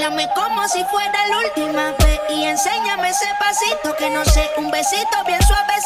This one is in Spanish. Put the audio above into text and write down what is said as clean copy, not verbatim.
Mírame como si fuera la última vez y enséñame ese pasito que no sé, un besito bien suave